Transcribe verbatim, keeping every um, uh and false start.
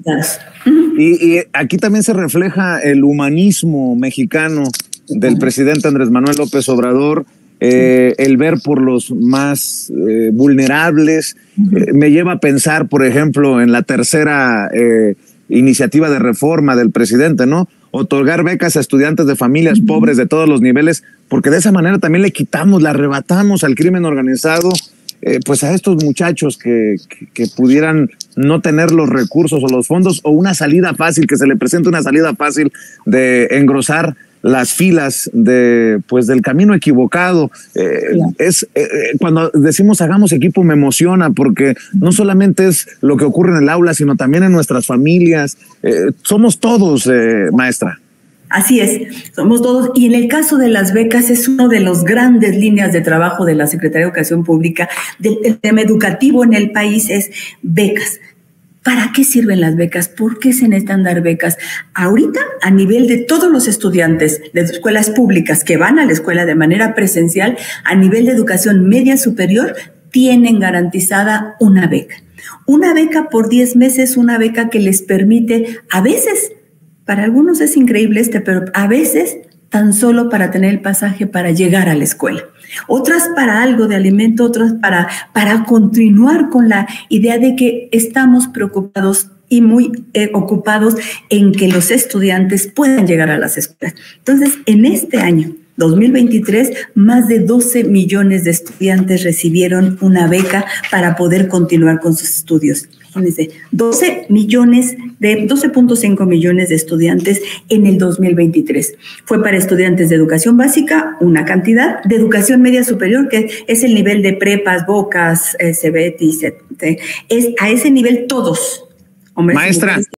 Y, y aquí también se refleja el humanismo mexicano del presidente Andrés Manuel López Obrador, eh, el ver por los más eh, vulnerables. Uh-huh. eh, me lleva a pensar, por ejemplo, en la tercera eh, iniciativa de reforma del presidente, ¿no? Otorgar becas a estudiantes de familias uh-huh. pobres de todos los niveles, porque de esa manera también le quitamos, le arrebatamos al crimen organizado, eh, pues a estos muchachos que, que, que pudieran no tener los recursos o los fondos o una salida fácil, que se le presente una salida fácil de engrosar las filas de, pues, del camino equivocado. Eh, yeah. es eh, cuando decimos hagamos equipo me emociona, porque no solamente es lo que ocurre en el aula, sino también en nuestras familias. Eh, somos todos, eh, maestra. Así es, somos todos. Y en el caso de las becas es una de las grandes líneas de trabajo de la Secretaría de Educación Pública, del tema educativo en el país es becas. ¿Para qué sirven las becas? ¿Por qué se necesitan dar becas? Ahorita, a nivel de todos los estudiantes de escuelas públicas que van a la escuela de manera presencial, a nivel de educación media superior, tienen garantizada una beca. Una beca por diez meses, una beca que les permite, a veces, para algunos es increíble este, pero a veces tan solo para tener el pasaje para llegar a la escuela. Otras para algo de alimento, otras para, para continuar con la idea de que estamos preocupados y muy eh, ocupados en que los estudiantes puedan llegar a las escuelas. Entonces, en este año, dos mil veintitrés, más de doce millones de estudiantes recibieron una beca para poder continuar con sus estudios. Imagínense, doce millones de, doce punto cinco millones de estudiantes en el dos mil veintitrés. Fue para estudiantes de educación básica, una cantidad, de educación media superior, que es el nivel de prepas, Bocas, eh, C B T, es a ese nivel todos. Hombres Maestra.